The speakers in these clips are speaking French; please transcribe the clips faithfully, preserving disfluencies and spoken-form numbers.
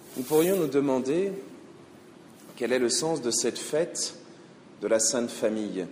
Nous pourrions nous demander quel est le sens de cette fête de la Sainte Famille.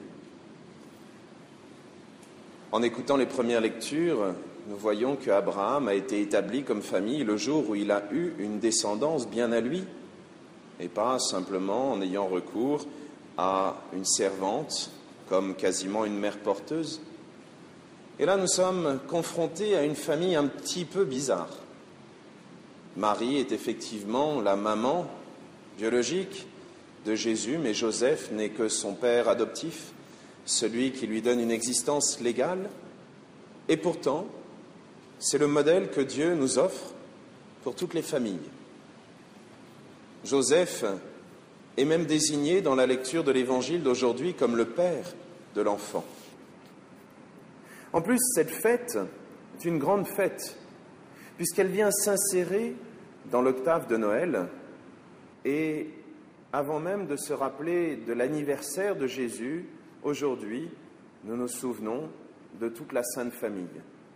En écoutant les premières lectures, nous voyons qu'Abraham a été établi comme famille le jour où il a eu une descendance bien à lui, et pas simplement en ayant recours à une servante comme quasiment une mère porteuse. Et là, nous sommes confrontés à une famille un petit peu bizarre. Marie est effectivement la maman biologique de Jésus, mais Joseph n'est que son père adoptif, celui qui lui donne une existence légale. Et pourtant, c'est le modèle que Dieu nous offre pour toutes les familles. Joseph est même désigné dans la lecture de l'Évangile d'aujourd'hui comme le père de l'enfant. En plus, cette fête est une grande fête, puisqu'elle vient s'insérer dans l'octave de Noël, et avant même de se rappeler de l'anniversaire de Jésus, aujourd'hui, nous nous souvenons de toute la Sainte Famille.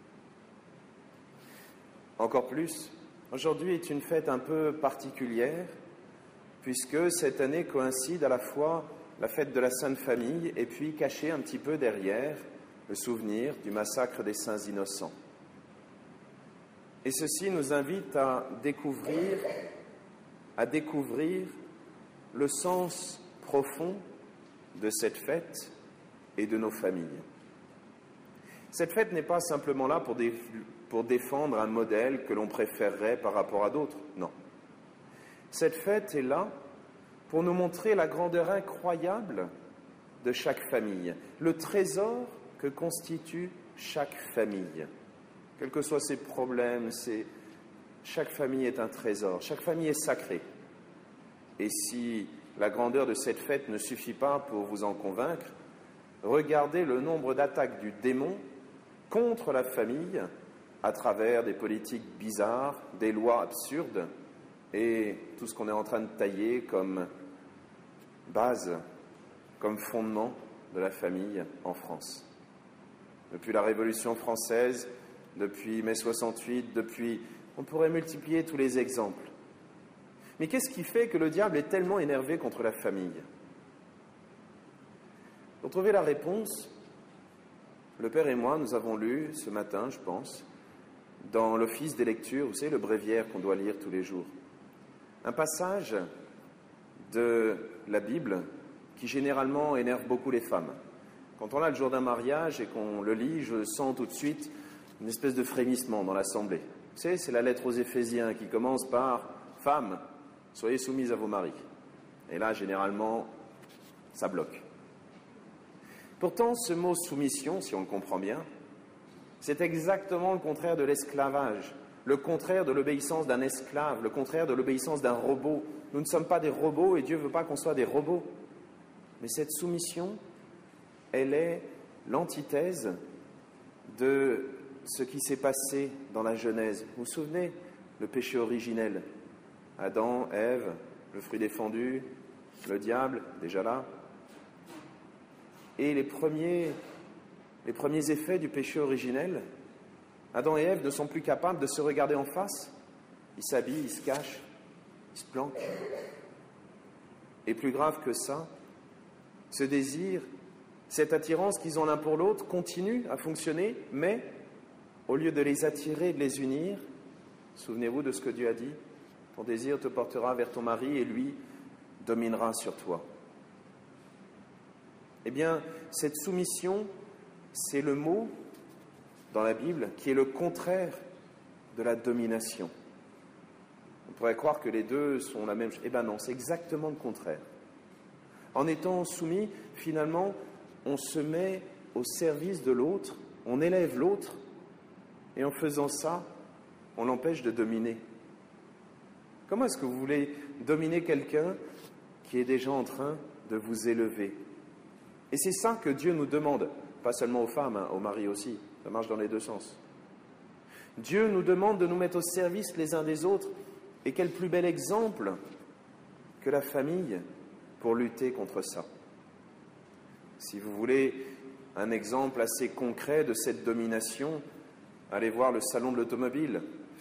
Encore plus, aujourd'hui est une fête un peu particulière, puisque cette année coïncide à la fois la fête de la Sainte Famille et puis cachée un petit peu derrière le souvenir du massacre des Saints Innocents. Et ceci nous invite à découvrir, à découvrir le sens profond de cette fête et de nos familles. Cette fête n'est pas simplement là pour, dé, pour défendre un modèle que l'on préférerait par rapport à d'autres, non. Cette fête est là pour nous montrer la grandeur incroyable de chaque famille, le trésor que constitue chaque famille. Quels que soient ses problèmes, ses... chaque famille est un trésor, chaque famille est sacrée. Et si la grandeur de cette fête ne suffit pas pour vous en convaincre, regardez le nombre d'attaques du démon contre la famille à travers des politiques bizarres, des lois absurdes et tout ce qu'on est en train de tailler comme base, comme fondement de la famille en France. Depuis la Révolution française, depuis mai soixante-huit, depuis... On pourrait multiplier tous les exemples. Mais qu'est-ce qui fait que le diable est tellement énervé contre la famille? Pour trouver la réponse, le Père et moi, nous avons lu ce matin, je pense, dans l'office des lectures, vous savez, le bréviaire qu'on doit lire tous les jours, un passage de la Bible qui généralement énerve beaucoup les femmes. Quand on a le jour d'un mariage et qu'on le lit, je sens tout de suite une espèce de frémissement dans l'assemblée. Vous savez, c'est la lettre aux Éphésiens qui commence par « Femmes, soyez soumises à vos maris ». Et là, généralement, ça bloque. Pourtant, ce mot « soumission », si on le comprend bien, c'est exactement le contraire de l'esclavage, le contraire de l'obéissance d'un esclave, le contraire de l'obéissance d'un robot. Nous ne sommes pas des robots et Dieu ne veut pas qu'on soit des robots. Mais cette soumission, elle est l'antithèse de ce qui s'est passé dans la Genèse. Vous vous souvenez, le péché originel, Adam, Ève, le fruit défendu, le diable, déjà là. Et les premiers, les premiers effets du péché originel, Adam et Ève ne sont plus capables de se regarder en face. Ils s'habillent, ils se cachent, ils se planquent. Et plus grave que ça, ce désir, cette attirance qu'ils ont l'un pour l'autre continue à fonctionner, mais au lieu de les attirer et de les unir, souvenez-vous de ce que Dieu a dit, ton désir te portera vers ton mari et lui dominera sur toi. Eh bien, cette soumission, c'est le mot dans la Bible qui est le contraire de la domination. On pourrait croire que les deux sont la même chose. Eh bien non, c'est exactement le contraire. En étant soumis, finalement, on se met au service de l'autre, on élève l'autre, et en faisant ça, on l'empêche de dominer. Comment est-ce que vous voulez dominer quelqu'un qui est déjà en train de vous élever? Et c'est ça que Dieu nous demande, pas seulement aux femmes, hein, aux maris aussi, ça marche dans les deux sens. Dieu nous demande de nous mettre au service les uns des autres, et quel plus bel exemple que la famille pour lutter contre ça. Si vous voulez un exemple assez concret de cette domination, allez voir le salon de l'automobile,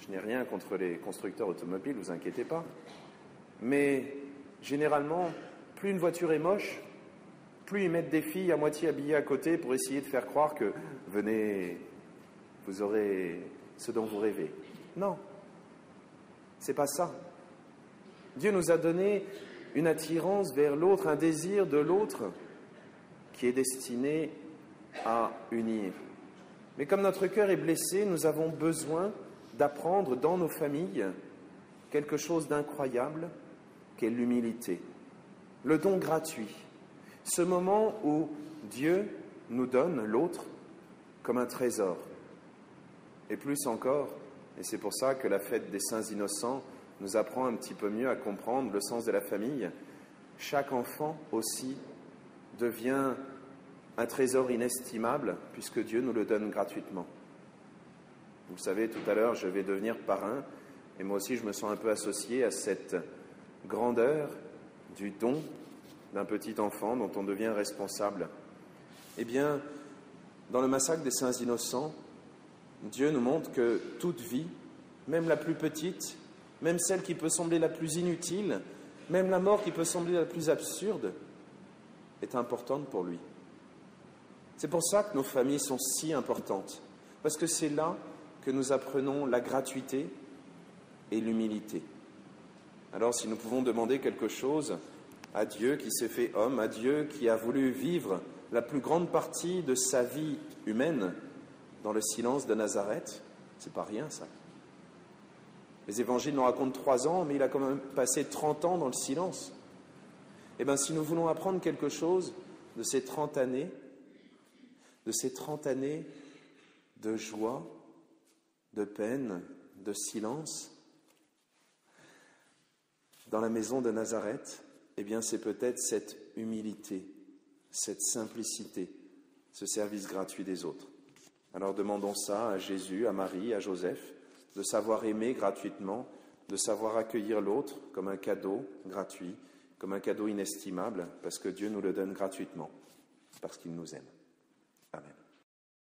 Je n'ai rien contre les constructeurs automobiles, ne vous inquiétez pas. Mais généralement, plus une voiture est moche, plus ils mettent des filles à moitié habillées à côté pour essayer de faire croire que « venez, vous aurez ce dont vous rêvez ». Non, c'est pas ça. Dieu nous a donné une attirance vers l'autre, un désir de l'autre qui est destiné à unir. Mais comme notre cœur est blessé, nous avons besoin d'apprendre dans nos familles quelque chose d'incroyable qu'est l'humilité, le don gratuit, ce moment où Dieu nous donne l'autre comme un trésor. Et plus encore, et c'est pour ça que la fête des Saints Innocents nous apprend un petit peu mieux à comprendre le sens de la famille, chaque enfant aussi devient un trésor inestimable puisque Dieu nous le donne gratuitement. Vous le savez, tout à l'heure, je vais devenir parrain et moi aussi je me sens un peu associé à cette grandeur du don d'un petit enfant dont on devient responsable. Eh bien, dans le massacre des Saints Innocents, Dieu nous montre que toute vie, même la plus petite, même celle qui peut sembler la plus inutile, même la mort qui peut sembler la plus absurde, est importante pour lui. C'est pour ça que nos familles sont si importantes, parce que c'est là que nous apprenons la gratuité et l'humilité. Alors si nous pouvons demander quelque chose à Dieu qui s'est fait homme, à Dieu qui a voulu vivre la plus grande partie de sa vie humaine dans le silence de Nazareth, c'est pas rien ça. Les évangiles nous racontent trois ans, mais il a quand même passé trente ans dans le silence. Eh bien, si nous voulons apprendre quelque chose de ces trente années, de ces trente années de joie, de peine, de silence, dans la maison de Nazareth, eh bien, c'est peut-être cette humilité, cette simplicité, ce service gratuit des autres. Alors demandons ça à Jésus, à Marie, à Joseph, de savoir aimer gratuitement, de savoir accueillir l'autre comme un cadeau gratuit, comme un cadeau inestimable, parce que Dieu nous le donne gratuitement, parce qu'il nous aime. Amen.